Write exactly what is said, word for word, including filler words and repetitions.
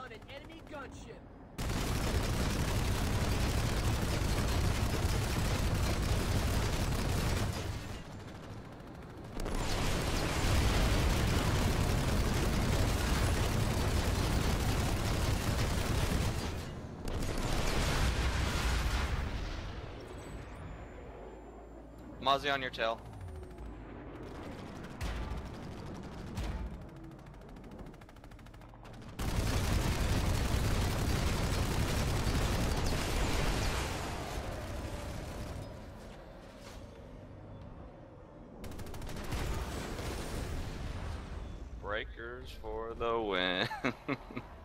on an enemy gunship. Mozzie on your tail. Breakers for the win.